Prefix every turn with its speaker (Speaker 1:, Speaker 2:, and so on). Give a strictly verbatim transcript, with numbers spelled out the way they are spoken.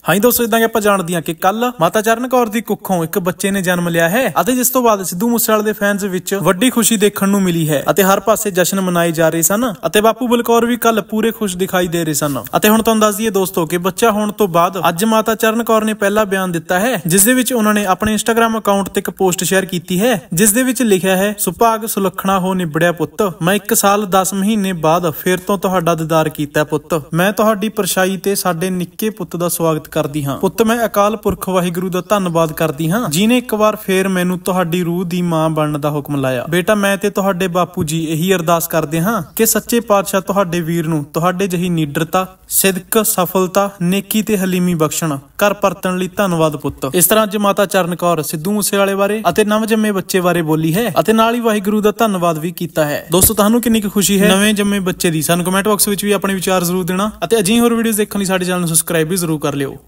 Speaker 1: हाँ दोस्तों इदा कि आप जानते हैं कि कल माता चरण कौर दी कुखों एक बच्चे ने जन्म लिया है ਅਤੇ जिस तो बाद सिद्धू मूसेवाले ਦੇ फैंस ਵਿੱਚ ਵੱਡੀ ਖੁਸ਼ੀ ਦੇਖਣ ਨੂੰ ਮਿਲੀ ਹੈ ਅਤੇ ਹਰ ਪਾਸੇ ਜਸ਼ਨ ਮਨਾਏ ਜਾ ਰਹੇ ਸਨ ਅਤੇ ਬਾਪੂ ਬਲਕੌਰ ਵੀ ਕੱਲ ਪੂਰੇ ਖੁਸ਼ ਦਿਖਾਈ ਦੇ ਰਹੇ ਸਨ। ਅਤੇ ਹੁਣ ਤੁਹਾਨੂੰ ਦੱਸ ਦਈਏ ਦੋਸਤੋ ਕਿ ਬੱਚਾ ਹੋਣ ਤੋਂ ਬਾਅਦ ਅੱਜ ਮਾਤਾ ਚਰਨ ਕੌਰ ਨੇ ਪਹਿਲਾ ਬਿਆਨ ਦਿੱਤਾ ਹੈ ਜਿਸ ਦੇ ਵਿੱਚ ਉਹਨਾਂ ਨੇ ਆਪਣੇ ਇੰਸਟਾਗ੍ਰam ਅਕਾਊਂਟ ਤੇ ਇੱਕ ਪੋਸਟ ਸ਼ੇਅਰ ਕੀਤੀ ਹੈ ਜਿਸ ਦੇ ਵਿੱਚ ਲਿਖਿਆ ਹੈ ਸੁਭਾਗ ਸੁਲੱਖਣਾ ਹੋ ਨਿਬੜਿਆ ਪੁੱਤ, ਮੈਂ ਇੱਕ ਸਾਲ ਦਸ ਮਹੀਨੇ ਬਾਅਦ ਫਿਰ ਤੋਂ ਤੁਹਾਡਾ ਦੀਦਾਰ ਕੀਤਾ ਪੁੱਤ। ਮੈਂ ਤੁਹਾਡੀ ਪਰਛਾਈ ਤੇ ਸਾਡੇ ਨਿੱਕੇ ਪੁੱਤ ਦਾ ਸਵਾਗਤ ਕਰਦੀ ਹਾਂ ਪੁੱਤ। ਮੈਂ ਅਕਾਲ ਪੁਰਖ ਵਾਹਿਗੁਰੂ ਦਾ ਧੰਨਵਾਦ ਕਰਦੀ ਹਾਂ ਜਿਨੇ ਇੱਕ ਵਾਰ ਫੇਰ ਮੈਨੂੰ ਤੁਹਾਡੀ ਰੂਹ ਦੀ ਮਾਂ ਬਣਨ ਦਾ ਹੁਕਮ ਲਾਇਆ। ਬੇਟਾ ਮੈਂ ਤੇ ਤੁਹਾਡੇ ਬਾਪੂ ਜੀ ਇਹੀ ਅਰਦਾਸ ਕਰਦੇ ਹਾਂ ਕਿ ਸੱਚੇ ਪਾਤਸ਼ਾਹ ਤੁਹਾਡੇ ਵੀਰ ਨੂੰ ਤੁਹਾਡੇ ਜਿਹੀ ਨੀਡਰਤਾ, ਸਿਦਕ, ਸਫਲਤਾ, ਨੇਕੀ ਤੇ ਹਲੀਮੀ ਬਖਸ਼ਣ। ਘਰ ਪਰਤਣ ਲਈ ਧੰਨਵਾਦ ਪੁੱਤ। ਇਸ ਤਰ੍ਹਾਂ ਅੱਜ ਮਾਤਾ ਚਰਨ ਕੌਰ ਸਿੱਧੂ ਮੂਸੇਵਾਲੇ ਬਾਰੇ ਅਤੇ ਨਵ ਜੰਮੇ ਬੱਚੇ ਬਾਰੇ ਬੋਲੀ ਹੈ ਅਤੇ ਨਾਲ ਹੀ ਵਾਹਿਗੁਰੂ ਦਾ ਧੰਨਵਾਦ ਵੀ ਕੀਤਾ ਹੈ। ਦੋਸਤੋ ਤੁਹਾਨੂੰ ਕਿੰਨੀ ਕੁ ਖੁਸ਼ੀ ਹੈ ਨਵੇਂ ਜੰਮੇ ਬੱਚੇ ਦੀ? ਸਾਨੂੰ ਕਮੈਂਟ ਬਾਕਸ ਵਿੱਚ ਵੀ ਆਪਣੇ ਵਿਚਾਰ ਜ਼ਰੂਰ ਦੇਣਾ ਅਤੇ ਅਜਿਹੀ ਹੋਰ ਵੀਡੀਓਜ਼ ਦੇਖਣ ਲਈ ਸਾਡੇ ਚੈਨਲ ਨੂੰ ਸਬਸਕ੍ਰਾਈਬ ਵੀ ਜ਼ਰੂਰ ਕਰ ਲਿਓ।